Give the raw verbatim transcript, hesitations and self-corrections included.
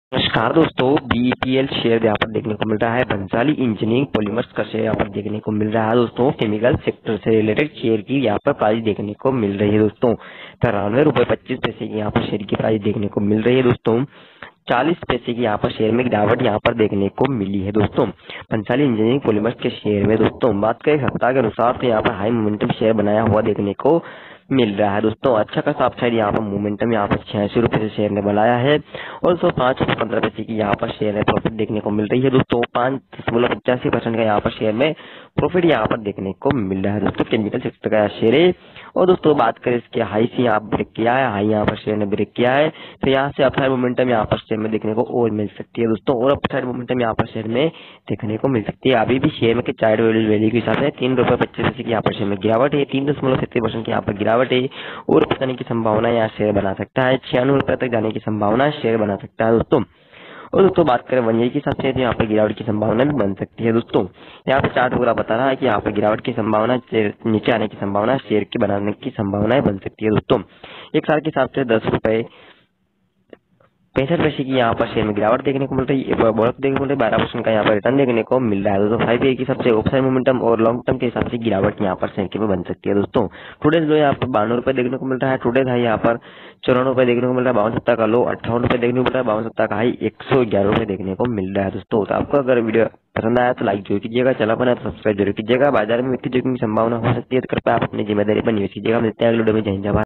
नमस्कार दोस्तों, बीईपीएल शेयर यहाँ पर देखने को मिल रहा है। बंसाली इंजीनियरिंग पॉलीमर्स का शेयर यहाँ पर देखने को मिल रहा है दोस्तों। केमिकल सेक्टर से रिलेटेड शेयर की यहाँ पर प्राइस देखने को मिल रही है दोस्तों। तिरानवे रुपए पच्चीस पैसे की यहाँ पर शेयर की प्राइस देखने को मिल रही है दोस्तों। चालीस पैसे की यहाँ पर शेयर में गिरावट यहाँ पर देखने को मिली है दोस्तों। बंसाली इंजीनियरिंग पॉलीमर्स के शेयर में दोस्तों बात करें सप्ताह के अनुसार तो यहाँ पर हाई मोमेंटम शेयर बनाया हुआ देखने को मिल रहा है दोस्तों। अच्छा खासा अपसाइड यहाँ पर मोमेंटम यहाँ पर छियासी रुपए से शेयर ने बनाया है और सौ पाँच रुपए पंद्रह पैसे की यहाँ पर शेयर में प्रॉफिट देखने को मिल रही है दोस्तों। पाँच दशमलव पचासी परसेंट का यहाँ पर शेयर में प्रॉफिट यहाँ पर देखने को मिल रहा है दोस्तों। केमिकल सेक्टर का शेयर है और दोस्तों बात करें इसके हाई से यहाँ ब्रेक किया है, हाई यहाँ पर शेयर ने ब्रेक किया है तो यहाँ से अपसाइड मोमेंटम यहाँ पर शेयर में देखने को और मिल सकती है दोस्तों। और अपसाइड मोमेंटम यहाँ पर शेयर में देखने को मिल सकती है। अभी भी शेयर में चार्ट वैल्यू के हिसाब से तीन रुपए पच्चीस पैसे की यहाँ पर शेयर में गिरावट है, तीन दशमलव सत्तर परसेंट की यहाँ पर गिरावट है और जाने की संभावना यहाँ शेयर बना सकता है। छियानवे रुपए तक जाने की संभावना शेयर बना सकता है दोस्तों। और दोस्तों बात करें वन ईयर के हिसाब से तो यहाँ पर गिरावट की संभावना भी बन सकती है दोस्तों। यहाँ पे चार्ट वगैरह बता रहा है कि यहाँ पर गिरावट की संभावना, नीचे आने की संभावना, शेयर की बनाने की संभावनाएं बन सकती है दोस्तों। एक साल के हिसाब से दस रुपए पैंसठ पैसे की यहाँ पर शेयर में गिरावट देखने को मिल रही है, बढ़त देखने को मिल रही है। बारह परसेंट का यहाँ पर रिटर्न देखने को मिल रहा है दोस्तों। फाइव ईयर के हिसाब से ऑप्शन मोमेंटम और लॉन्ग टर्म के हिसाब से गिरावट यहाँ पर सेंके में बन सकती है दोस्तों। टुडेज लो यहाँ पर बानवे रुपए देखने को मिल रहा है, टुडेज हाई यहाँ पर चौरानवे रुपए देखने को मिल रहा है, बावन सप्ताह का लो अट्ठावन रुपए देखने को मिल रहा है, बावन सप्ताह का हाई एक सौ ग्यारह रुपए देखने को मिल रहा है दोस्तों। तो आपको अगर वीडियो पसंद आया तो लाइक जरूर कीजिएगा, चला बना तो सब्सक्राइब जरूर कीजिएगा। बाजार में वित्तीय जोखिम की संभावना हो सकती है तो कृपया आप अपनी जिम्मेदारी पर निवेश कीजिएगा। मिलते हैं अगले वीडियो में। जय हिंद, जय भारत।